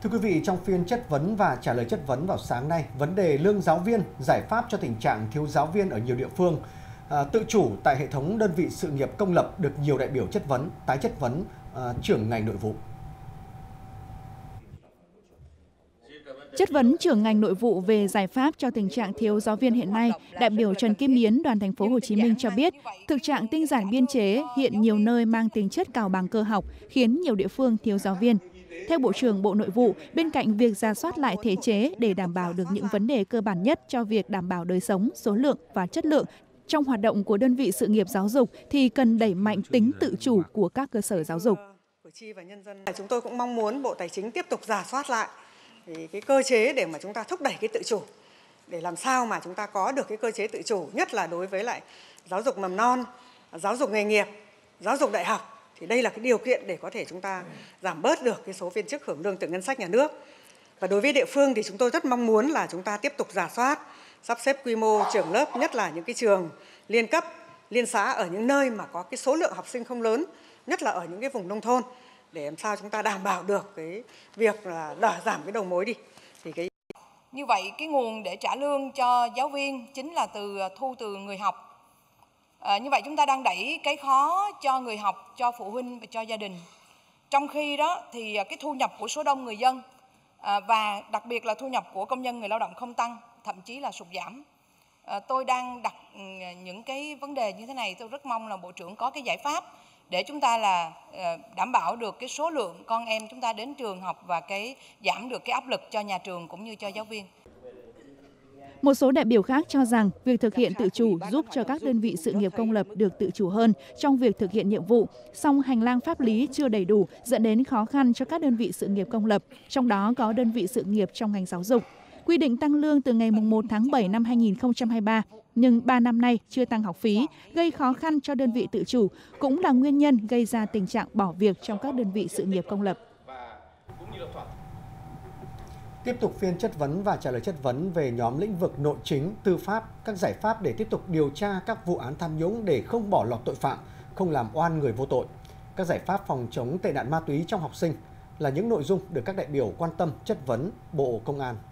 Thưa quý vị, trong phiên chất vấn và trả lời chất vấn vào sáng nay, vấn đề lương giáo viên, giải pháp cho tình trạng thiếu giáo viên ở nhiều địa phương, tự chủ tại hệ thống đơn vị sự nghiệp công lập được nhiều đại biểu chất vấn, tái chất vấn trưởng ngành nội vụ. Chất vấn trưởng ngành nội vụ về giải pháp cho tình trạng thiếu giáo viên hiện nay, đại biểu Trần Kim Yến, đoàn thành phố Hồ Chí Minh cho biết, thực trạng tinh giản biên chế hiện nhiều nơi mang tính chất cào bằng cơ học, khiến nhiều địa phương thiếu giáo viên. Theo Bộ trưởng Bộ Nội vụ, bên cạnh việc rà soát lại thể chế để đảm bảo được những vấn đề cơ bản nhất cho việc đảm bảo đời sống, số lượng và chất lượng trong hoạt động của đơn vị sự nghiệp giáo dục, thì cần đẩy mạnh tính tự chủ của các cơ sở giáo dục. Chúng tôi cũng mong muốn Bộ Tài chính tiếp tục rà soát lại cái cơ chế để mà chúng ta thúc đẩy cái tự chủ, để làm sao mà chúng ta có được cái cơ chế tự chủ, nhất là đối với lại giáo dục mầm non, giáo dục nghề nghiệp, giáo dục đại học. Thì đây là cái điều kiện để có thể chúng ta giảm bớt được cái số viên chức hưởng lương từ ngân sách nhà nước. Và đối với địa phương thì chúng tôi rất mong muốn là chúng ta tiếp tục rà soát, sắp xếp quy mô trường lớp, nhất là những cái trường liên cấp, liên xã ở những nơi mà có cái số lượng học sinh không lớn, nhất là ở những cái vùng nông thôn, để làm sao chúng ta đảm bảo được cái việc là giảm cái đầu mối đi. Như vậy cái nguồn để trả lương cho giáo viên chính là thu từ người học. Như vậy chúng ta đang đẩy cái khó cho người học, cho phụ huynh và cho gia đình. Trong khi đó thì cái thu nhập của số đông người dân và đặc biệt là thu nhập của công nhân người lao động không tăng, thậm chí là sụt giảm. Tôi đang đặt những cái vấn đề như thế này, tôi rất mong là Bộ trưởng có cái giải pháp để chúng ta là đảm bảo được cái số lượng con em chúng ta đến trường học và giảm được cái áp lực cho nhà trường cũng như cho giáo viên. Một số đại biểu khác cho rằng việc thực hiện tự chủ giúp cho các đơn vị sự nghiệp công lập được tự chủ hơn trong việc thực hiện nhiệm vụ, song hành lang pháp lý chưa đầy đủ dẫn đến khó khăn cho các đơn vị sự nghiệp công lập, trong đó có đơn vị sự nghiệp trong ngành giáo dục. Quy định tăng lương từ ngày 1 tháng 7 năm 2023, nhưng 3 năm nay chưa tăng học phí, gây khó khăn cho đơn vị tự chủ, cũng là nguyên nhân gây ra tình trạng bỏ việc trong các đơn vị sự nghiệp công lập. Tiếp tục phiên chất vấn và trả lời chất vấn về nhóm lĩnh vực nội chính, tư pháp, các giải pháp để tiếp tục điều tra các vụ án tham nhũng để không bỏ lọt tội phạm, không làm oan người vô tội. Các giải pháp phòng chống tệ nạn ma túy trong học sinh là những nội dung được các đại biểu quan tâm chất vấn Bộ Công an.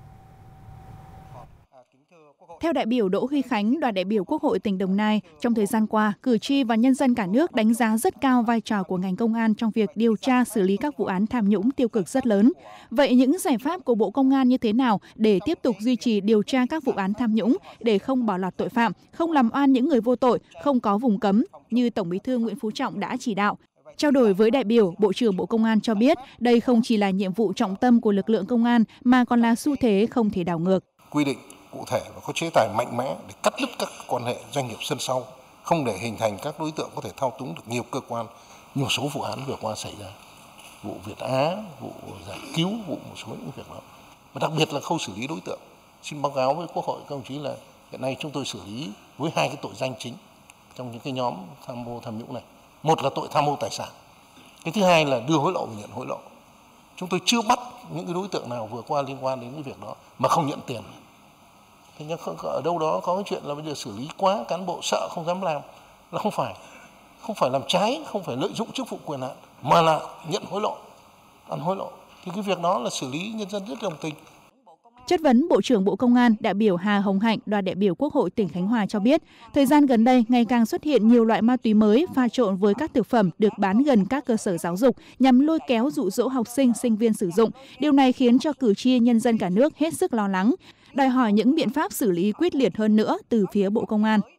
Theo đại biểu Đỗ Huy Khánh, đoàn đại biểu Quốc hội tỉnh Đồng Nai, trong thời gian qua, cử tri và nhân dân cả nước đánh giá rất cao vai trò của ngành công an trong việc điều tra xử lý các vụ án tham nhũng tiêu cực rất lớn. Vậy những giải pháp của Bộ Công an như thế nào để tiếp tục duy trì điều tra các vụ án tham nhũng để không bỏ lọt tội phạm, không làm oan những người vô tội, không có vùng cấm như Tổng Bí thư Nguyễn Phú Trọng đã chỉ đạo? Trao đổi với đại biểu, Bộ trưởng Bộ Công an cho biết đây không chỉ là nhiệm vụ trọng tâm của lực lượng công an mà còn là xu thế không thể đảo ngược. Quy định cụ thể và có chế tài mạnh mẽ để cắt đứt các quan hệ doanh nghiệp sân sau, không để hình thành các đối tượng có thể thao túng được nhiều cơ quan. Nhiều số vụ án vừa qua xảy ra, vụ Việt Á, vụ giải cứu, vụ một số những việc đó. Và đặc biệt là khâu xử lý đối tượng. Xin báo cáo với Quốc hội các đồng chí là hiện nay chúng tôi xử lý với 2 cái tội danh chính trong những cái nhóm tham mô tham nhũng này. Một là tội tham mô tài sản. Cái thứ hai là đưa hối lộ và nhận hối lộ. Chúng tôi chưa bắt những cái đối tượng nào vừa qua liên quan đến cái việc đó mà không nhận tiền. Thế nhưng ở đâu đó có cái chuyện là bây giờ xử lý quá, cán bộ sợ không dám làm, là không phải làm trái, không phải lợi dụng chức vụ quyền hạn, mà là nhận hối lộ, ăn hối lộ. Thì cái việc đó là xử lý nhân dân rất đồng tình. Chất vấn Bộ trưởng Bộ Công an, đại biểu Hà Hồng Hạnh, đoàn đại biểu Quốc hội tỉnh Khánh Hòa cho biết, thời gian gần đây ngày càng xuất hiện nhiều loại ma túy mới pha trộn với các thực phẩm được bán gần các cơ sở giáo dục nhằm lôi kéo dụ dỗ học sinh, sinh viên sử dụng. Điều này khiến cho cử tri nhân dân cả nước hết sức lo lắng, đòi hỏi những biện pháp xử lý quyết liệt hơn nữa từ phía Bộ Công an.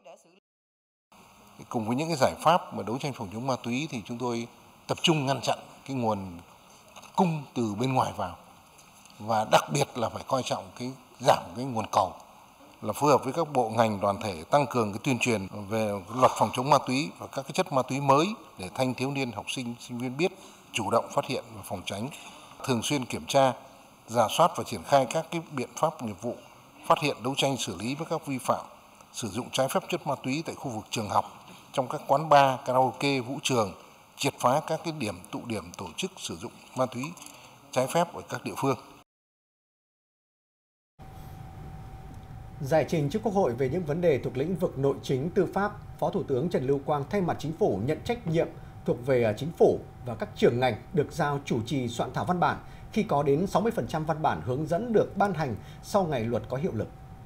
Cùng với những cái giải pháp mà đấu tranh phòng chống ma túy thì chúng tôi tập trung ngăn chặn cái nguồn cung từ bên ngoài vào. Và đặc biệt là phải coi trọng giảm cái nguồn cầu, là phối hợp với các bộ ngành đoàn thể tăng cường cái tuyên truyền về luật phòng chống ma túy và các cái chất ma túy mới để thanh thiếu niên học sinh, sinh viên biết chủ động phát hiện và phòng tránh, thường xuyên kiểm tra, rà soát và triển khai các cái biện pháp nghiệp vụ, phát hiện đấu tranh xử lý với các vi phạm sử dụng trái phép chất ma túy tại khu vực trường học, trong các quán bar, karaoke, vũ trường, triệt phá các cái tụ điểm tổ chức sử dụng ma túy trái phép ở các địa phương. Giải trình trước Quốc hội về những vấn đề thuộc lĩnh vực nội chính, tư pháp, Phó Thủ tướng Trần Lưu Quang thay mặt Chính phủ nhận trách nhiệm thuộc về Chính phủ và các trưởng ngành được giao chủ trì soạn thảo văn bản khi có đến 60% văn bản hướng dẫn được ban hành sau ngày luật có hiệu lực.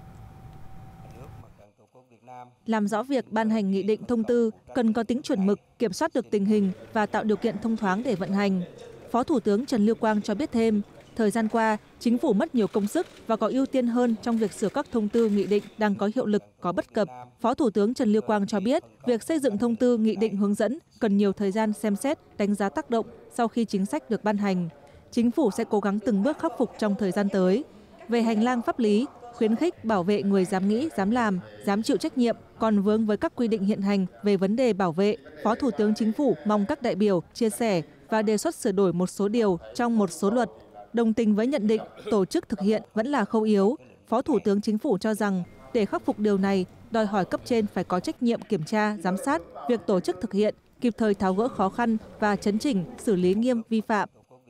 Làm rõ việc ban hành nghị định thông tư cần có tính chuẩn mực, kiểm soát được tình hình và tạo điều kiện thông thoáng để vận hành. Phó Thủ tướng Trần Lưu Quang cho biết thêm, thời gian qua, Chính phủ mất nhiều công sức và có ưu tiên hơn trong việc sửa các thông tư nghị định đang có hiệu lực, có bất cập. Phó Thủ tướng Trần Lưu Quang cho biết, việc xây dựng thông tư nghị định hướng dẫn cần nhiều thời gian xem xét, đánh giá tác động sau khi chính sách được ban hành. Chính phủ sẽ cố gắng từng bước khắc phục trong thời gian tới. Về hành lang pháp lý, khuyến khích bảo vệ người dám nghĩ, dám làm, dám chịu trách nhiệm, còn vướng với các quy định hiện hành về vấn đề bảo vệ, Phó Thủ tướng Chính phủ mong các đại biểu chia sẻ và đề xuất sửa đổi một số điều trong một số luật. Đồng tình với nhận định tổ chức thực hiện vẫn là khâu yếu, Phó Thủ tướng Chính phủ cho rằng để khắc phục điều này, đòi hỏi cấp trên phải có trách nhiệm kiểm tra, giám sát việc tổ chức thực hiện, kịp thời tháo gỡ khó khăn và chấn chỉnh, xử lý nghiêm vi phạm.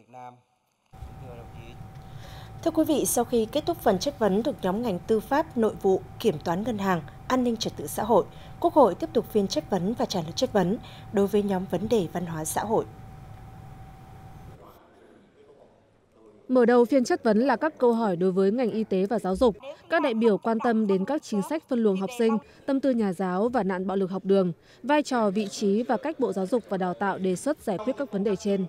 Thưa quý vị, sau khi kết thúc phần chất vấn thuộc nhóm ngành tư pháp, nội vụ, kiểm toán ngân hàng, an ninh trật tự xã hội, Quốc hội tiếp tục phiên chất vấn và trả lời chất vấn đối với nhóm vấn đề văn hóa xã hội. Mở đầu phiên chất vấn là các câu hỏi đối với ngành y tế và giáo dục. Các đại biểu quan tâm đến các chính sách phân luồng học sinh, tâm tư nhà giáo và nạn bạo lực học đường, vai trò, vị trí và cách Bộ Giáo dục và Đào tạo đề xuất giải quyết các vấn đề trên.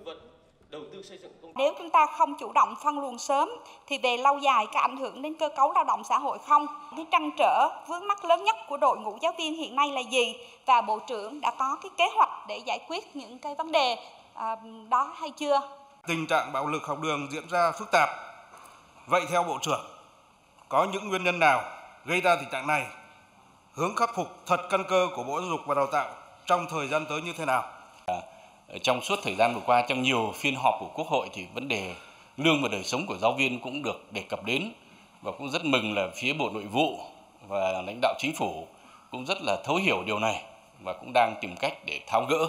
Nếu chúng ta không chủ động phân luồng sớm thì về lâu dài có ảnh hưởng đến cơ cấu lao động xã hội không? Cái trăn trở, vướng mắc lớn nhất của đội ngũ giáo viên hiện nay là gì? Và Bộ trưởng đã có cái kế hoạch để giải quyết những cái vấn đề đó hay chưa? Tình trạng bạo lực học đường diễn ra phức tạp. Vậy theo Bộ trưởng, có những nguyên nhân nào gây ra tình trạng này? Hướng khắc phục thật căn cơ của Bộ Giáo dục và Đào tạo trong thời gian tới như thế nào? Trong suốt thời gian vừa qua, trong nhiều phiên họp của Quốc hội thì vấn đề lương và đời sống của giáo viên cũng được đề cập đến, và cũng rất mừng là phía Bộ Nội vụ và lãnh đạo Chính phủ cũng rất là thấu hiểu điều này và cũng đang tìm cách để tháo gỡ.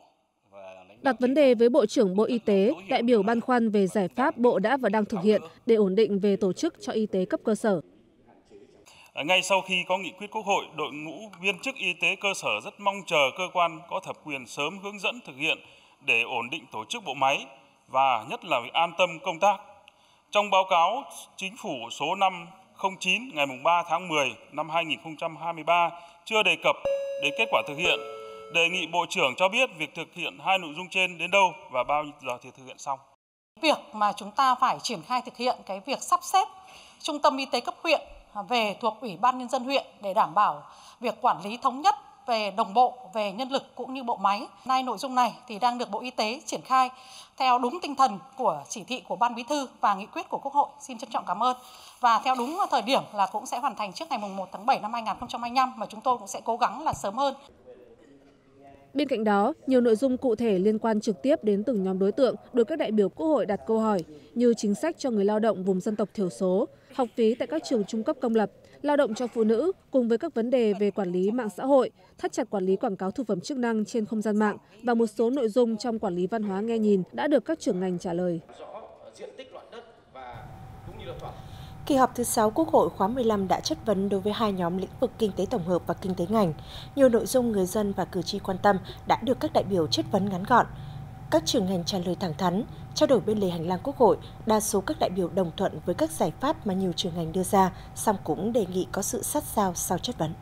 Đặt vấn đề với Bộ trưởng Bộ Y tế, đại biểu băn khoăn về giải pháp Bộ đã và đang thực hiện để ổn định về tổ chức cho y tế cấp cơ sở. Ngay sau khi có nghị quyết Quốc hội, đội ngũ viên chức y tế cơ sở rất mong chờ cơ quan có thẩm quyền sớm hướng dẫn thực hiện để ổn định tổ chức bộ máy và nhất là việc an tâm công tác. Trong báo cáo Chính phủ số 509 ngày 3 tháng 10 năm 2023 chưa đề cập đến kết quả thực hiện. Đề nghị Bộ trưởng cho biết việc thực hiện hai nội dung trên đến đâu và bao giờ thì thực hiện xong. Việc mà chúng ta phải triển khai thực hiện cái việc sắp xếp trung tâm y tế cấp huyện về thuộc Ủy ban Nhân dân huyện để đảm bảo việc quản lý thống nhất về đồng bộ, về nhân lực cũng như bộ máy. Nay nội dung này thì đang được Bộ Y tế triển khai theo đúng tinh thần của chỉ thị của Ban Bí thư và nghị quyết của Quốc hội. Xin trân trọng cảm ơn. Và theo đúng thời điểm là cũng sẽ hoàn thành trước ngày 1 tháng 7 năm 2025 mà chúng tôi cũng sẽ cố gắng là sớm hơn. Bên cạnh đó, nhiều nội dung cụ thể liên quan trực tiếp đến từng nhóm đối tượng được các đại biểu Quốc hội đặt câu hỏi như chính sách cho người lao động vùng dân tộc thiểu số, học phí tại các trường trung cấp công lập, lao động cho phụ nữ cùng với các vấn đề về quản lý mạng xã hội, thắt chặt quản lý quảng cáo thực phẩm chức năng trên không gian mạng và một số nội dung trong quản lý văn hóa nghe nhìn đã được các trưởng ngành trả lời. Kỳ họp thứ 6 Quốc hội khóa 15 đã chất vấn đối với hai nhóm lĩnh vực kinh tế tổng hợp và kinh tế ngành. Nhiều nội dung người dân và cử tri quan tâm đã được các đại biểu chất vấn ngắn gọn. Các trưởng ngành trả lời thẳng thắn, trao đổi bên lề hành lang Quốc hội, đa số các đại biểu đồng thuận với các giải pháp mà nhiều trưởng ngành đưa ra, song cũng đề nghị có sự sát sao sau chất vấn.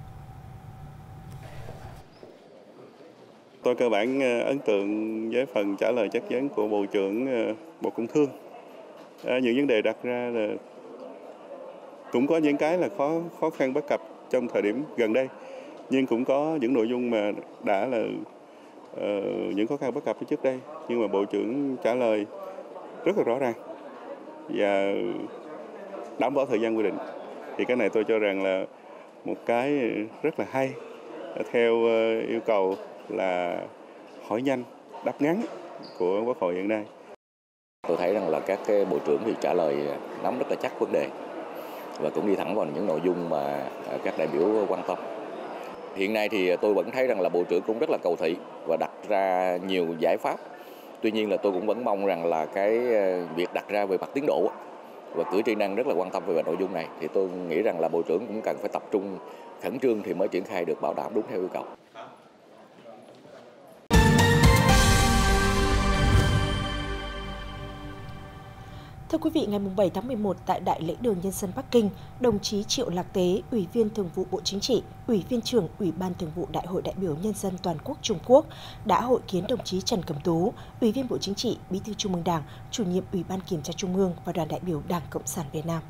Tôi cơ bản ấn tượng với phần trả lời chất vấn của Bộ trưởng Bộ Công Thương. Những vấn đề đặt ra là cũng có những cái là khó khăn bất cập trong thời điểm gần đây, nhưng cũng có những nội dung mà đã là những khó khăn bất cập trước đây, nhưng mà Bộ trưởng trả lời rất là rõ ràng và đảm bảo thời gian quy định. Thì cái này tôi cho rằng là một cái rất là hay, theo yêu cầu là hỏi nhanh, đáp ngắn của Quốc hội hiện nay. Tôi thấy rằng là các cái bộ trưởng thì trả lời nắm rất là chắc vấn đề và cũng đi thẳng vào những nội dung mà các đại biểu quan tâm. Hiện nay thì tôi vẫn thấy rằng là Bộ trưởng cũng rất là cầu thị và đặt ra nhiều giải pháp. Tuy nhiên là tôi cũng vẫn mong rằng là cái việc đặt ra về mặt tiến độ và cử tri đang rất là quan tâm về nội dung này, thì tôi nghĩ rằng là Bộ trưởng cũng cần phải tập trung khẩn trương thì mới triển khai được, bảo đảm đúng theo yêu cầu. Thưa quý vị, ngày 7 tháng 11 tại Đại lễ đường Nhân dân Bắc Kinh, đồng chí Triệu Lạc Tế, Ủy viên Thường vụ Bộ Chính trị, Ủy viên trưởng Ủy ban Thường vụ Đại hội đại biểu Nhân dân Toàn quốc Trung Quốc đã hội kiến đồng chí Trần Cẩm Tú, Ủy viên Bộ Chính trị, Bí thư Trung ương Đảng, Chủ nhiệm Ủy ban Kiểm tra Trung ương và đoàn đại biểu Đảng Cộng sản Việt Nam.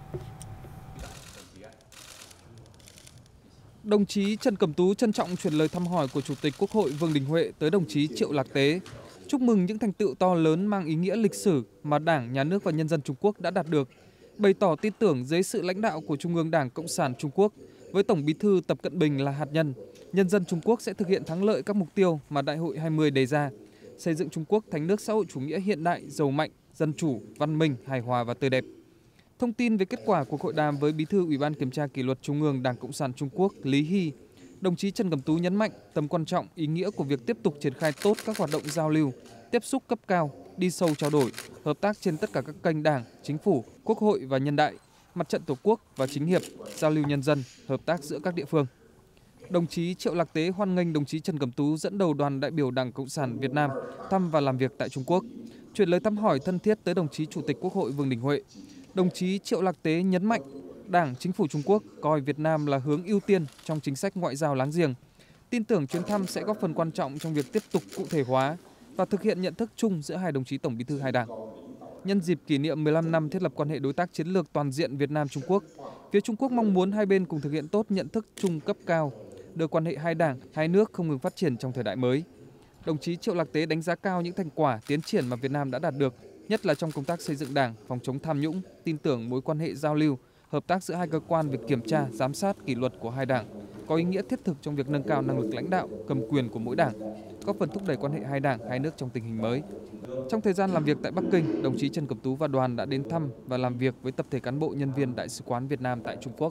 Đồng chí Trần Cẩm Tú trân trọng truyền lời thăm hỏi của Chủ tịch Quốc hội Vương Đình Huệ tới đồng chí Triệu Lạc Tế, chúc mừng những thành tựu to lớn mang ý nghĩa lịch sử mà Đảng, Nhà nước và nhân dân Trung Quốc đã đạt được, bày tỏ tin tưởng dưới sự lãnh đạo của Trung ương Đảng Cộng sản Trung Quốc với Tổng Bí thư Tập Cận Bình là hạt nhân dân Trung Quốc sẽ thực hiện thắng lợi các mục tiêu mà Đại hội 20 đề ra, xây dựng Trung Quốc thành nước xã hội chủ nghĩa hiện đại, giàu mạnh, dân chủ, văn minh, hài hòa và tươi đẹp. Thông tin về kết quả cuộc hội đàm với Bí thư Ủy ban Kiểm tra Kỷ luật Trung ương Đảng Cộng sản Trung Quốc Lý Hy, đồng chí Trần Cẩm Tú nhấn mạnh tầm quan trọng, ý nghĩa của việc tiếp tục triển khai tốt các hoạt động giao lưu, tiếp xúc cấp cao, đi sâu trao đổi, hợp tác trên tất cả các kênh Đảng, Chính phủ, Quốc hội và nhân đại, Mặt trận Tổ quốc và chính hiệp, giao lưu nhân dân, hợp tác giữa các địa phương. Đồng chí Triệu Lạc Tế hoan nghênh đồng chí Trần Cẩm Tú dẫn đầu đoàn đại biểu Đảng Cộng sản Việt Nam thăm và làm việc tại Trung Quốc, chuyển lời thăm hỏi thân thiết tới đồng chí Chủ tịch Quốc hội Vương Đình Huệ. Đồng chí Triệu Lạc Tế nhấn mạnh Đảng, Chính phủ Trung Quốc coi Việt Nam là hướng ưu tiên trong chính sách ngoại giao láng giềng. Tin tưởng chuyến thăm sẽ góp phần quan trọng trong việc tiếp tục cụ thể hóa và thực hiện nhận thức chung giữa hai đồng chí Tổng Bí thư hai Đảng. Nhân dịp kỷ niệm 15 năm thiết lập quan hệ đối tác chiến lược toàn diện Việt Nam-Trung Quốc, phía Trung Quốc mong muốn hai bên cùng thực hiện tốt nhận thức chung cấp cao, đưa quan hệ hai đảng, hai nước không ngừng phát triển trong thời đại mới. Đồng chí Triệu Lạc Tế đánh giá cao những thành quả, tiến triển mà Việt Nam đã đạt được, nhất là trong công tác xây dựng Đảng, phòng chống tham nhũng, tin tưởng mối quan hệ giao lưu, hợp tác giữa hai cơ quan về kiểm tra, giám sát kỷ luật của hai đảng, có ý nghĩa thiết thực trong việc nâng cao năng lực lãnh đạo, cầm quyền của mỗi đảng, góp phần thúc đẩy quan hệ hai đảng, hai nước trong tình hình mới. Trong thời gian làm việc tại Bắc Kinh, đồng chí Trần Cẩm Tú và đoàn đã đến thăm và làm việc với tập thể cán bộ nhân viên Đại sứ quán Việt Nam tại Trung Quốc.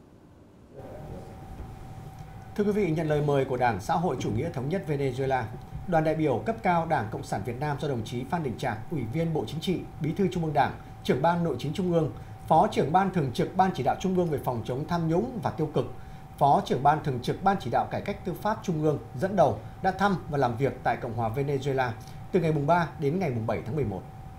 Thưa quý vị, nhận lời mời của Đảng Xã hội Chủ nghĩa Thống nhất Venezuela, đoàn đại biểu cấp cao Đảng Cộng sản Việt Nam do đồng chí Phan Đình Trạc, Ủy viên Bộ Chính trị, Bí thư Trung ương Đảng, Trưởng ban Nội chính Trung ương, Phó trưởng ban thường trực Ban chỉ đạo Trung ương về phòng chống tham nhũng và tiêu cực, Phó trưởng ban thường trực Ban chỉ đạo cải cách tư pháp Trung ương dẫn đầu đã thăm và làm việc tại Cộng hòa Venezuela từ ngày 3 đến ngày 7 tháng 11.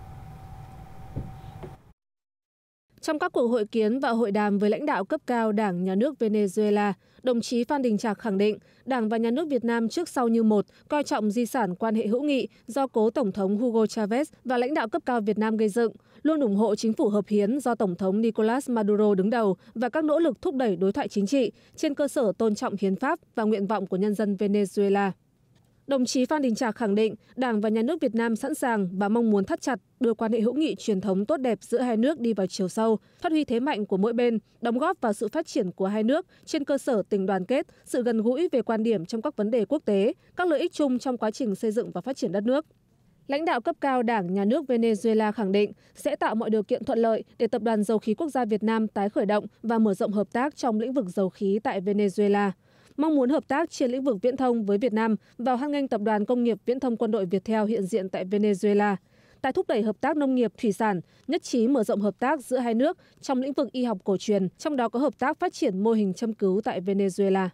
Trong các cuộc hội kiến và hội đàm với lãnh đạo cấp cao Đảng, Nhà nước Venezuela, đồng chí Phan Đình Trạc khẳng định Đảng và Nhà nước Việt Nam trước sau như một, coi trọng di sản quan hệ hữu nghị do cố Tổng thống Hugo Chavez và lãnh đạo cấp cao Việt Nam gây dựng, luôn ủng hộ chính phủ hợp hiến do Tổng thống Nicolas Maduro đứng đầu và các nỗ lực thúc đẩy đối thoại chính trị trên cơ sở tôn trọng hiến pháp và nguyện vọng của nhân dân Venezuela. Đồng chí Phan Đình Trạc khẳng định Đảng và Nhà nước Việt Nam sẵn sàng và mong muốn thắt chặt đưa quan hệ hữu nghị truyền thống tốt đẹp giữa hai nước đi vào chiều sâu, phát huy thế mạnh của mỗi bên, đóng góp vào sự phát triển của hai nước trên cơ sở tình đoàn kết, sự gần gũi về quan điểm trong các vấn đề quốc tế, các lợi ích chung trong quá trình xây dựng và phát triển đất nước. Lãnh đạo cấp cao Đảng, Nhà nước Venezuela khẳng định sẽ tạo mọi điều kiện thuận lợi để Tập đoàn Dầu khí Quốc gia Việt Nam tái khởi động và mở rộng hợp tác trong lĩnh vực dầu khí tại Venezuela. Mong muốn hợp tác trên lĩnh vực viễn thông với Việt Nam vào hoan nghênh Tập đoàn Công nghiệp Viễn thông Quân đội Viettel hiện diện tại Venezuela, tại thúc đẩy hợp tác nông nghiệp thủy sản, nhất trí mở rộng hợp tác giữa hai nước trong lĩnh vực y học cổ truyền, trong đó có hợp tác phát triển mô hình châm cứu tại Venezuela.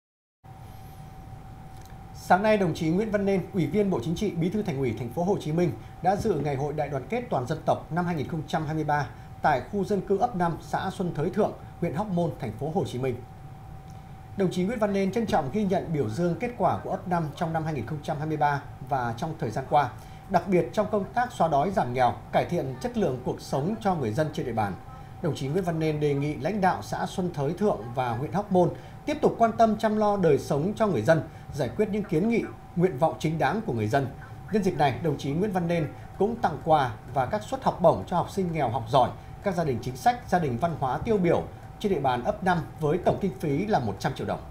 Sáng nay, đồng chí Nguyễn Văn Nên, Ủy viên Bộ Chính trị, Bí thư Thành ủy Thành phố Hồ Chí Minh đã dự Ngày hội Đại đoàn kết toàn dân tộc năm 2023 tại khu dân cư ấp 5, xã Xuân Thới Thượng, huyện Hóc Môn, Thành phố Hồ Chí Minh. Đồng chí Nguyễn Văn Nên trân trọng ghi nhận biểu dương kết quả của ấp 5 trong năm 2023 và trong thời gian qua, đặc biệt trong công tác xóa đói giảm nghèo, cải thiện chất lượng cuộc sống cho người dân trên địa bàn. Đồng chí Nguyễn Văn Nên đề nghị lãnh đạo xã Xuân Thới Thượng và huyện Hóc Môn tiếp tục quan tâm chăm lo đời sống cho người dân, giải quyết những kiến nghị, nguyện vọng chính đáng của người dân. Nhân dịp này, đồng chí Nguyễn Văn Nên cũng tặng quà và các suất học bổng cho học sinh nghèo học giỏi, các gia đình chính sách, gia đình văn hóa tiêu biểu trên địa bàn ấp 5 với tổng kinh phí là 100 triệu đồng.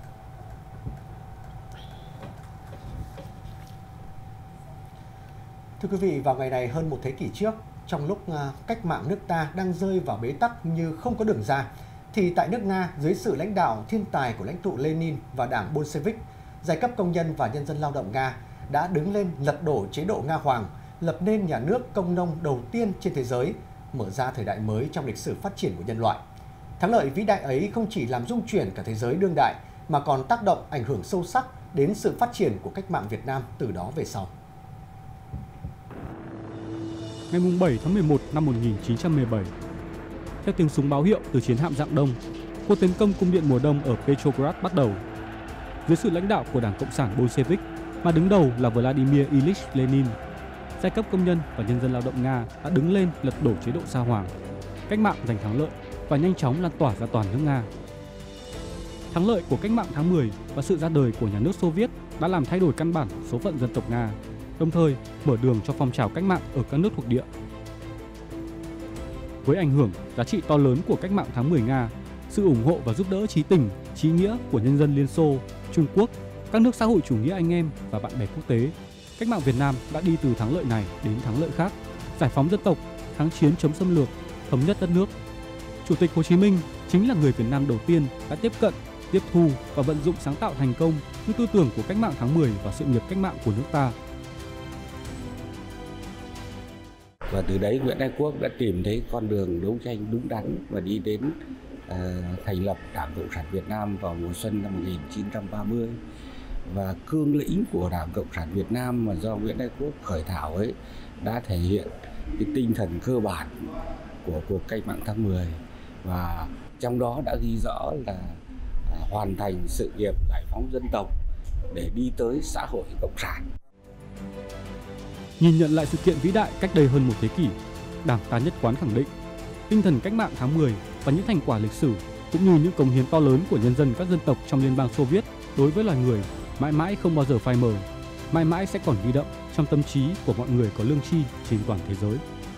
Thưa quý vị, vào ngày này hơn một thế kỷ trước, trong lúc cách mạng nước ta đang rơi vào bế tắc như không có đường ra, thì tại nước Nga, dưới sự lãnh đạo thiên tài của lãnh tụ Lenin và đảng Bolshevik, giai cấp công nhân và nhân dân lao động Nga đã đứng lên lật đổ chế độ Nga Hoàng, lập nên nhà nước công nông đầu tiên trên thế giới, mở ra thời đại mới trong lịch sử phát triển của nhân loại. Thắng lợi vĩ đại ấy không chỉ làm rung chuyển cả thế giới đương đại, mà còn tác động ảnh hưởng sâu sắc đến sự phát triển của cách mạng Việt Nam từ đó về sau. ngày 7 tháng 11 năm 1917. Theo tiếng súng báo hiệu từ chiến hạm Dạng Đông, cuộc tấn công cung điện mùa đông ở Petrograd bắt đầu. Dưới sự lãnh đạo của Đảng Cộng sản Bolshevik, mà đứng đầu là Vladimir Ilyich Lenin, giai cấp công nhân và nhân dân lao động Nga đã đứng lên lật đổ chế độ Sa Hoàng. Cách mạng giành thắng lợi và nhanh chóng lan tỏa ra toàn nước Nga. Thắng lợi của cách mạng tháng 10 và sự ra đời của nhà nước Xô Viết đã làm thay đổi căn bản số phận dân tộc Nga, đồng thời mở đường cho phong trào cách mạng ở các nước thuộc địa. Với ảnh hưởng, giá trị to lớn của cách mạng tháng 10 Nga, sự ủng hộ và giúp đỡ chí tình, chí nghĩa của nhân dân Liên Xô, Trung Quốc, các nước xã hội chủ nghĩa anh em và bạn bè quốc tế, cách mạng Việt Nam đã đi từ thắng lợi này đến thắng lợi khác, giải phóng dân tộc, kháng chiến chống xâm lược, thống nhất đất nước. Chủ tịch Hồ Chí Minh chính là người Việt Nam đầu tiên đã tiếp cận, tiếp thu và vận dụng sáng tạo thành công những tư tưởng của cách mạng tháng 10 và sự nghiệp cách mạng của nước ta. Và từ đấy Nguyễn Ái Quốc đã tìm thấy con đường đấu tranh đúng đắn và đi đến thành lập Đảng Cộng sản Việt Nam vào mùa xuân năm 1930. Và cương lĩnh của Đảng Cộng sản Việt Nam mà do Nguyễn Ái Quốc khởi thảo ấy đã thể hiện cái tinh thần cơ bản của cuộc cách mạng tháng 10, và trong đó đã ghi rõ là hoàn thành sự nghiệp giải phóng dân tộc để đi tới xã hội cộng sản. Nhìn nhận lại sự kiện vĩ đại cách đây hơn một thế kỷ, Đảng ta nhất quán khẳng định tinh thần cách mạng tháng 10 và những thành quả lịch sử cũng như những cống hiến to lớn của nhân dân các dân tộc trong Liên bang Xô Viết đối với loài người mãi mãi không bao giờ phai mờ, mãi mãi sẽ còn ghi đậm trong tâm trí của mọi người có lương tri trên toàn thế giới.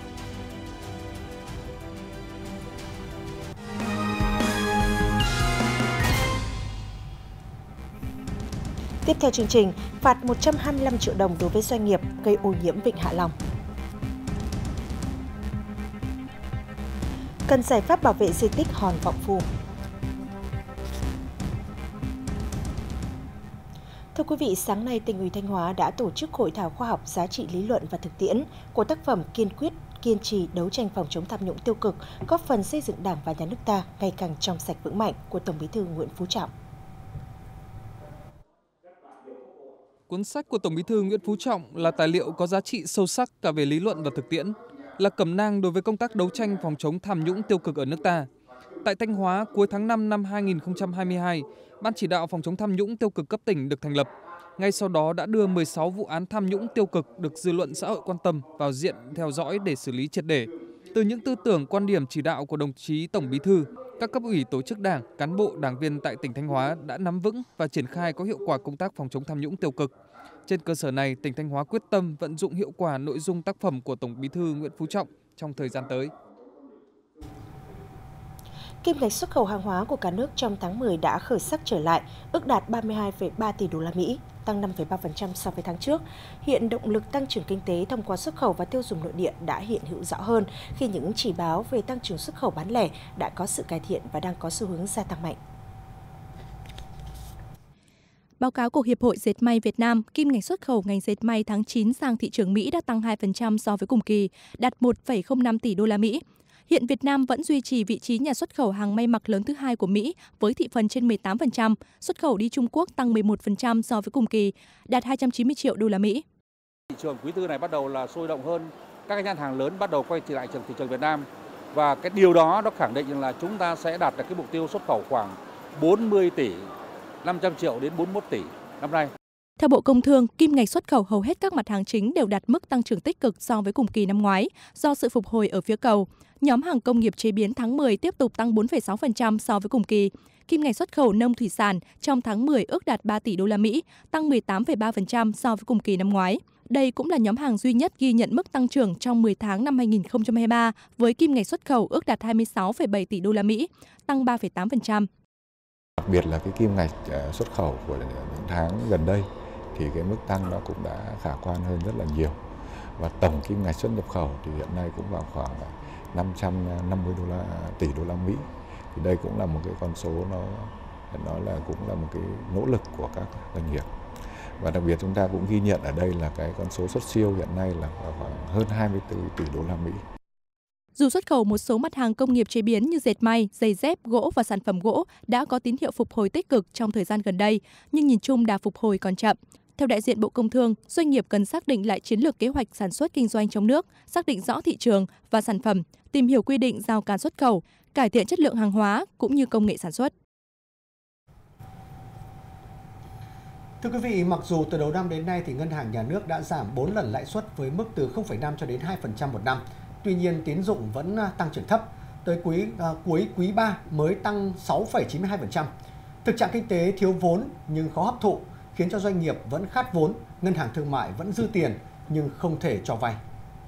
Tiếp theo chương trình, phạt 125 triệu đồng đối với doanh nghiệp gây ô nhiễm Vịnh Hạ Long. Cần giải pháp bảo vệ di tích Hòn Vọng Phu. Thưa quý vị, sáng nay Tỉnh ủy Thanh Hóa đã tổ chức hội thảo khoa học giá trị lý luận và thực tiễn của tác phẩm Kiên quyết, kiên trì đấu tranh phòng chống tham nhũng tiêu cực, góp phần xây dựng Đảng và Nhà nước ta ngày càng trong sạch vững mạnh của Tổng Bí thư Nguyễn Phú Trọng. Cuốn sách của Tổng Bí thư Nguyễn Phú Trọng là tài liệu có giá trị sâu sắc cả về lý luận và thực tiễn, là cẩm nang đối với công tác đấu tranh phòng chống tham nhũng tiêu cực ở nước ta. Tại Thanh Hóa, cuối tháng 5 năm 2022, Ban chỉ đạo phòng chống tham nhũng tiêu cực cấp tỉnh được thành lập. Ngay sau đó đã đưa 16 vụ án tham nhũng tiêu cực được dư luận xã hội quan tâm vào diện theo dõi để xử lý triệt để. Từ những tư tưởng, quan điểm chỉ đạo của đồng chí Tổng Bí thư, các cấp ủy tổ chức đảng, cán bộ, đảng viên tại tỉnh Thanh Hóa đã nắm vững và triển khai có hiệu quả công tác phòng chống tham nhũng tiêu cực. Trên cơ sở này, tỉnh Thanh Hóa quyết tâm vận dụng hiệu quả nội dung tác phẩm của Tổng Bí thư Nguyễn Phú Trọng trong thời gian tới. Kim ngạch xuất khẩu hàng hóa của cả nước trong tháng 10 đã khởi sắc trở lại, ước đạt 32,3 tỷ đô la Mỹ, tăng 5,3% so với tháng trước. Hiện động lực tăng trưởng kinh tế thông qua xuất khẩu và tiêu dùng nội địa đã hiện hữu rõ hơn khi những chỉ báo về tăng trưởng xuất khẩu bán lẻ đã có sự cải thiện và đang có xu hướng gia tăng mạnh. Báo cáo của Hiệp hội Dệt may Việt Nam, kim ngạch xuất khẩu ngành dệt may tháng 9 sang thị trường Mỹ đã tăng 2% so với cùng kỳ, đạt 1,05 tỷ đô la Mỹ. Hiện Việt Nam vẫn duy trì vị trí nhà xuất khẩu hàng may mặc lớn thứ hai của Mỹ với thị phần trên 18%, xuất khẩu đi Trung Quốc tăng 11% so với cùng kỳ, đạt 290 triệu đô la Mỹ. Thị trường quý tư này bắt đầu là sôi động hơn, các nhãn hàng lớn bắt đầu quay trở lại thị trường Việt Nam, và cái điều đó nó khẳng định là chúng ta sẽ đạt được cái mục tiêu xuất khẩu khoảng 40 tỷ 500 triệu đến 41 tỷ năm nay. Theo Bộ Công Thương, kim ngạch xuất khẩu hầu hết các mặt hàng chính đều đạt mức tăng trưởng tích cực so với cùng kỳ năm ngoái do sự phục hồi ở phía cầu. Nhóm hàng công nghiệp chế biến tháng 10 tiếp tục tăng 4,6% so với cùng kỳ. Kim ngạch xuất khẩu nông thủy sản trong tháng 10 ước đạt 3 tỷ đô la Mỹ, tăng 18,3% so với cùng kỳ năm ngoái. Đây cũng là nhóm hàng duy nhất ghi nhận mức tăng trưởng trong 10 tháng năm 2023 với kim ngạch xuất khẩu ước đạt 26,7 tỷ đô la Mỹ, tăng 3,8%. Đặc biệt là cái kim ngạch xuất khẩu của những tháng gần đây thì cái mức tăng nó cũng đã khả quan hơn rất là nhiều. Và tổng kim ngạch xuất nhập khẩu thì hiện nay cũng vào khoảng 550 tỷ đô la Mỹ. Thì đây cũng là một cái con số nó là cũng là một cái nỗ lực của các doanh nghiệp. Và đặc biệt chúng ta cũng ghi nhận ở đây là cái con số xuất siêu hiện nay là khoảng hơn 24 tỷ đô la Mỹ. Dù xuất khẩu một số mặt hàng công nghiệp chế biến như dệt may, giày dép, gỗ và sản phẩm gỗ đã có tín hiệu phục hồi tích cực trong thời gian gần đây, nhưng nhìn chung đà phục hồi còn chậm. Theo đại diện Bộ Công Thương, doanh nghiệp cần xác định lại chiến lược kế hoạch sản xuất kinh doanh trong nước, xác định rõ thị trường và sản phẩm, tìm hiểu quy định rào cản xuất khẩu, cải thiện chất lượng hàng hóa cũng như công nghệ sản xuất. Thưa quý vị, mặc dù từ đầu năm đến nay thì Ngân hàng Nhà nước đã giảm 4 lần lãi suất với mức từ 0,5 cho đến 2% một năm. Tuy nhiên, tín dụng vẫn tăng trưởng thấp, tới cuối quý 3 mới tăng 6,92%. Thực trạng kinh tế thiếu vốn nhưng khó hấp thụ, khiến cho doanh nghiệp vẫn khát vốn, ngân hàng thương mại vẫn dư tiền nhưng không thể cho vay.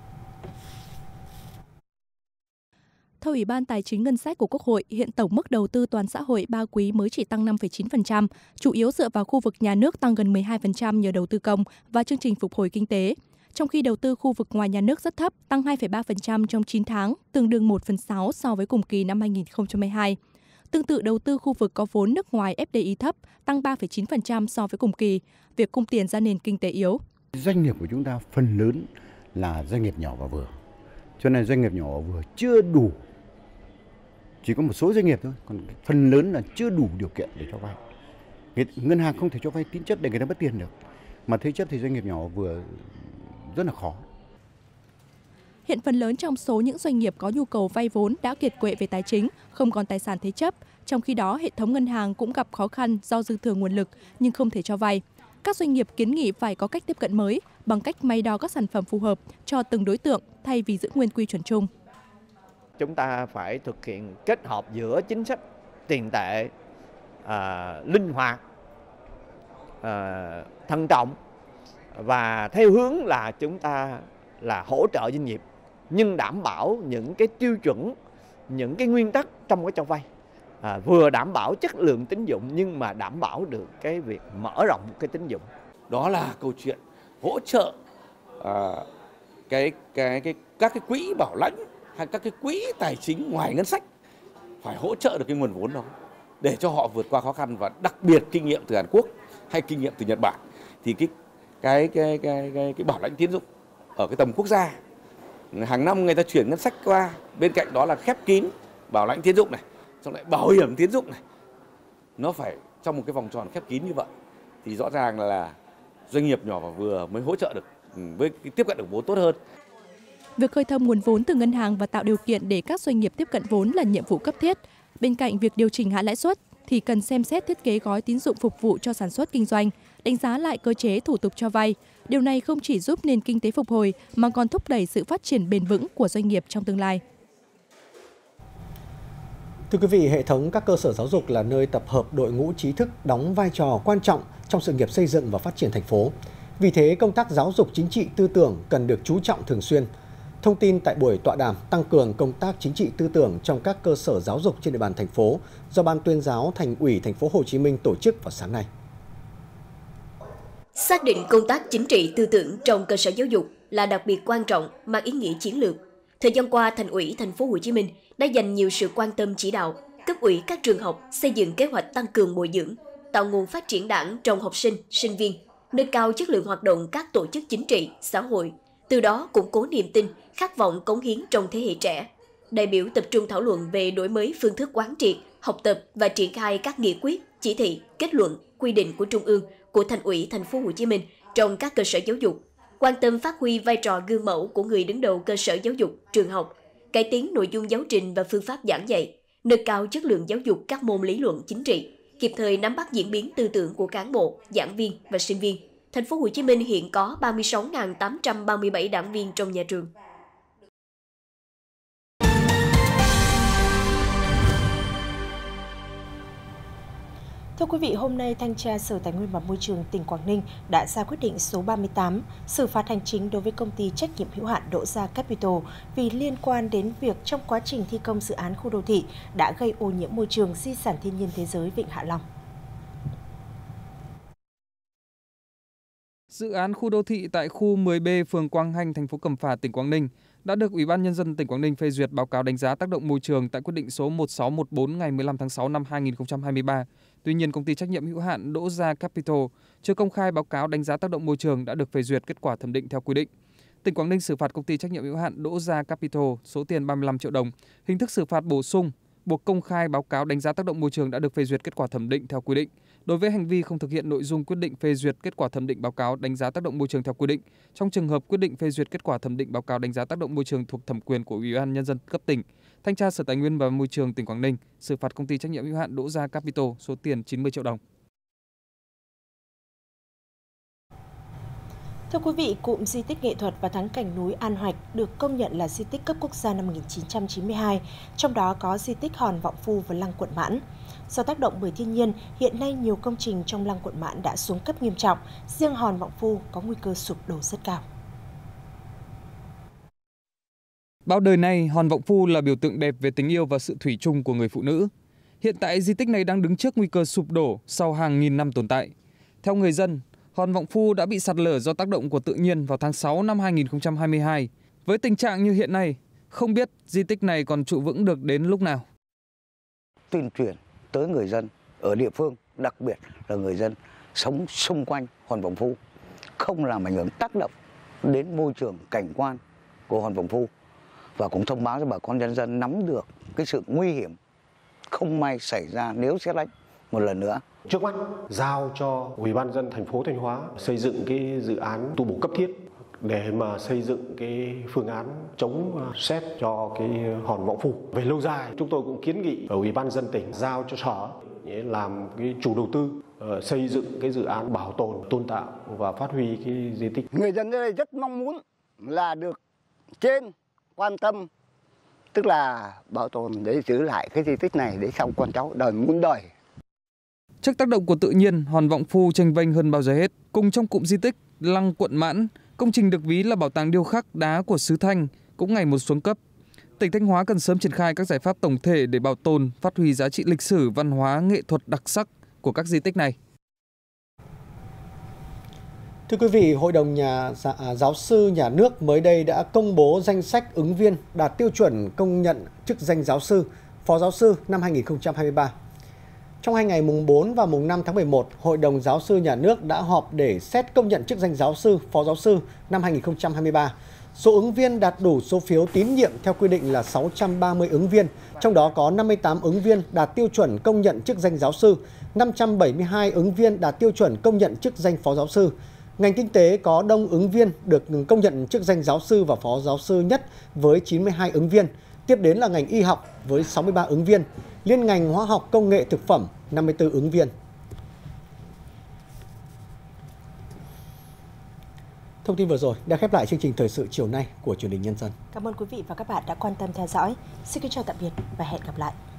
Theo Ủy ban Tài chính Ngân sách của Quốc hội, hiện tổng mức đầu tư toàn xã hội 3 quý mới chỉ tăng 5,9%, chủ yếu dựa vào khu vực nhà nước tăng gần 12% nhờ đầu tư công và chương trình phục hồi kinh tế. Trong khi đầu tư khu vực ngoài nhà nước rất thấp, tăng 2,3% trong 9 tháng, tương đương 1/6 so với cùng kỳ năm 2022. Tương tự đầu tư khu vực có vốn nước ngoài FDI thấp, tăng 3,9% so với cùng kỳ, việc cung tiền ra nền kinh tế yếu. Doanh nghiệp của chúng ta phần lớn là doanh nghiệp nhỏ và vừa, cho nên doanh nghiệp nhỏ và vừa chưa đủ, chỉ có một số doanh nghiệp thôi, còn phần lớn là chưa đủ điều kiện để cho vay. Ngân hàng không thể cho vay tín chấp để người ta mất tiền được, mà thế chấp thì doanh nghiệp nhỏ và vừa rất là khó. Hiện phần lớn trong số những doanh nghiệp có nhu cầu vay vốn đã kiệt quệ về tài chính, không còn tài sản thế chấp. Trong khi đó, hệ thống ngân hàng cũng gặp khó khăn do dư thừa nguồn lực nhưng không thể cho vay. Các doanh nghiệp kiến nghị phải có cách tiếp cận mới bằng cách may đo các sản phẩm phù hợp cho từng đối tượng thay vì giữ nguyên quy chuẩn chung. Chúng ta phải thực hiện kết hợp giữa chính sách tiền tệ linh hoạt, thận trọng và theo hướng là chúng ta là hỗ trợ doanh nghiệp nhưng đảm bảo những cái tiêu chuẩn, những cái nguyên tắc trong cái cho vay, vừa đảm bảo chất lượng tín dụng nhưng mà đảm bảo được cái việc mở rộng cái tín dụng. Đó là câu chuyện hỗ trợ các cái quỹ bảo lãnh hay các cái quỹ tài chính ngoài ngân sách phải hỗ trợ được cái nguồn vốn đó để cho họ vượt qua khó khăn, và đặc biệt kinh nghiệm từ Hàn Quốc hay kinh nghiệm từ Nhật Bản thì cái bảo lãnh tín dụng ở cái tầm quốc gia hàng năm người ta chuyển ngân sách qua, bên cạnh đó là khép kín bảo lãnh tín dụng này, xong lại bảo hiểm tín dụng này, nó phải trong một cái vòng tròn khép kín như vậy thì rõ ràng là doanh nghiệp nhỏ và vừa mới hỗ trợ được với tiếp cận được vốn tốt hơn. Việc khơi thông nguồn vốn từ ngân hàng và tạo điều kiện để các doanh nghiệp tiếp cận vốn là nhiệm vụ cấp thiết. Bên cạnh việc điều chỉnh hạ lãi suất thì cần xem xét thiết kế gói tín dụng phục vụ cho sản xuất kinh doanh, đánh giá lại cơ chế thủ tục cho vay. Điều này không chỉ giúp nền kinh tế phục hồi mà còn thúc đẩy sự phát triển bền vững của doanh nghiệp trong tương lai. Thưa quý vị, hệ thống các cơ sở giáo dục là nơi tập hợp đội ngũ trí thức đóng vai trò quan trọng trong sự nghiệp xây dựng và phát triển thành phố. Vì thế, công tác giáo dục chính trị tư tưởng cần được chú trọng thường xuyên. Thông tin tại buổi tọa đàm tăng cường công tác chính trị tư tưởng trong các cơ sở giáo dục trên địa bàn thành phố do Ban Tuyên giáo Thành ủy Thành phố Hồ Chí Minh tổ chức vào sáng nay. Xác định công tác chính trị tư tưởng trong cơ sở giáo dục là đặc biệt quan trọng, mang ý nghĩa chiến lược. Thời gian qua, Thành ủy Thành phố Hồ Chí Minh đã dành nhiều sự quan tâm chỉ đạo, cấp ủy các trường học xây dựng kế hoạch tăng cường bồi dưỡng, tạo nguồn phát triển đảng trong học sinh, sinh viên, nâng cao chất lượng hoạt động các tổ chức chính trị, xã hội, từ đó củng cố niềm tin, khát vọng cống hiến trong thế hệ trẻ. Đại biểu tập trung thảo luận về đổi mới phương thức quán triệt, học tập và triển khai các nghị quyết, chỉ thị, kết luận, quy định của Trung ương, của Thành ủy Thành phố Hồ Chí Minh trong các cơ sở giáo dục, quan tâm phát huy vai trò gương mẫu của người đứng đầu cơ sở giáo dục, trường học, cải tiến nội dung giáo trình và phương pháp giảng dạy, nâng cao chất lượng giáo dục các môn lý luận chính trị, kịp thời nắm bắt diễn biến tư tưởng của cán bộ, giảng viên và sinh viên. Thành phố Hồ Chí Minh hiện có 36.837 đảng viên trong nhà trường. Thưa quý vị, hôm nay Thanh tra Sở Tài nguyên và Môi trường tỉnh Quảng Ninh đã ra quyết định số 38 xử phạt hành chính đối với công ty trách nhiệm hữu hạn Đỗ Gia Capital vì liên quan đến việc trong quá trình thi công dự án khu đô thị đã gây ô nhiễm môi trường di sản thiên nhiên thế giới Vịnh Hạ Long. Dự án khu đô thị tại khu 10B, phường Quang Hanh, thành phố Cẩm Phả, tỉnh Quảng Ninh đã được Ủy ban Nhân dân tỉnh Quảng Ninh phê duyệt báo cáo đánh giá tác động môi trường tại quyết định số 1614 ngày 15 tháng 6 năm 2023. Tuy nhiên, công ty trách nhiệm hữu hạn Đỗ Gia Capital chưa công khai báo cáo đánh giá tác động môi trường đã được phê duyệt kết quả thẩm định theo quy định. Tỉnh Quảng Ninh xử phạt công ty trách nhiệm hữu hạn Đỗ Gia Capital số tiền 35 triệu đồng, hình thức xử phạt bổ sung buộc công khai báo cáo đánh giá tác động môi trường đã được phê duyệt kết quả thẩm định theo quy định. Đối với hành vi không thực hiện nội dung quyết định phê duyệt kết quả thẩm định báo cáo đánh giá tác động môi trường theo quy định, trong trường hợp quyết định phê duyệt kết quả thẩm định báo cáo đánh giá tác động môi trường thuộc thẩm quyền của Ủy ban Nhân dân cấp tỉnh, Thanh tra Sở Tài nguyên và Môi trường tỉnh Quảng Ninh xử phạt công ty trách nhiệm hữu hạn Đỗ Gia Capital số tiền 90 triệu đồng. Thưa quý vị, cụm di tích nghệ thuật và thắng cảnh núi An Hoạch được công nhận là di tích cấp quốc gia năm 1992, trong đó có di tích Hòn Vọng Phu và Lăng Quận Mãn. Do tác động bởi thiên nhiên, hiện nay nhiều công trình trong Lăng Quận Mãn đã xuống cấp nghiêm trọng, riêng Hòn Vọng Phu có nguy cơ sụp đổ rất cao. Bao đời nay, Hòn Vọng Phu là biểu tượng đẹp về tình yêu và sự thủy chung của người phụ nữ. Hiện tại, di tích này đang đứng trước nguy cơ sụp đổ sau hàng nghìn năm tồn tại. Theo người dân, Hòn Vọng Phu đã bị sạt lở do tác động của tự nhiên vào tháng 6 năm 2022. Với tình trạng như hiện nay, không biết di tích này còn trụ vững được đến lúc nào. Tuyên truyền tới người dân ở địa phương, đặc biệt là người dân sống xung quanh Hòn Vọng Phu, không làm ảnh hưởng tác động đến môi trường cảnh quan của Hòn Vọng Phu, và cũng thông báo cho bà con nhân dân nắm được cái sự nguy hiểm không may xảy ra nếu sét đánh một lần nữa. Trước mắt giao cho Ủy ban nhân dân thành phố Thanh Hóa xây dựng cái dự án tu bổ cấp thiết để mà xây dựng cái phương án chống sét cho cái Hòn Vọng Phu. Về lâu dài, chúng tôi cũng kiến nghị ở Ủy ban nhân dân tỉnh giao cho sở làm cái chủ đầu tư xây dựng cái dự án bảo tồn, tôn tạo và phát huy cái di tích. Người dân ở đây rất mong muốn là được trên quan tâm, tức là bảo tồn để giữ lại cái di tích này để sau con cháu đời muôn đời. Trước tác động của tự nhiên, Hòn Vọng Phu chênh vênh hơn bao giờ hết. Cùng trong cụm di tích Lăng Quận Mãn, công trình được ví là bảo tàng điêu khắc đá của xứ Thanh cũng ngày một xuống cấp. Tỉnh Thanh Hóa cần sớm triển khai các giải pháp tổng thể để bảo tồn, phát huy giá trị lịch sử, văn hóa, nghệ thuật đặc sắc của các di tích này. Thưa quý vị, Hội đồng Giáo sư Nhà nước mới đây đã công bố danh sách ứng viên đạt tiêu chuẩn công nhận chức danh giáo sư, phó giáo sư năm 2023. Trong hai ngày mùng 4 và mùng 5 tháng 11, Hội đồng Giáo sư Nhà nước đã họp để xét công nhận chức danh giáo sư, phó giáo sư năm 2023. Số ứng viên đạt đủ số phiếu tín nhiệm theo quy định là 630 ứng viên, trong đó có 58 ứng viên đạt tiêu chuẩn công nhận chức danh giáo sư, 572 ứng viên đạt tiêu chuẩn công nhận chức danh phó giáo sư. Ngành kinh tế có đông ứng viên được công nhận chức danh giáo sư và phó giáo sư nhất với 92 ứng viên. Tiếp đến là ngành y học với 63 ứng viên, liên ngành hóa học công nghệ thực phẩm 54 ứng viên. Thông tin vừa rồi đã khép lại chương trình thời sự chiều nay của Truyền hình Nhân dân. Cảm ơn quý vị và các bạn đã quan tâm theo dõi. Xin kính chào tạm biệt và hẹn gặp lại.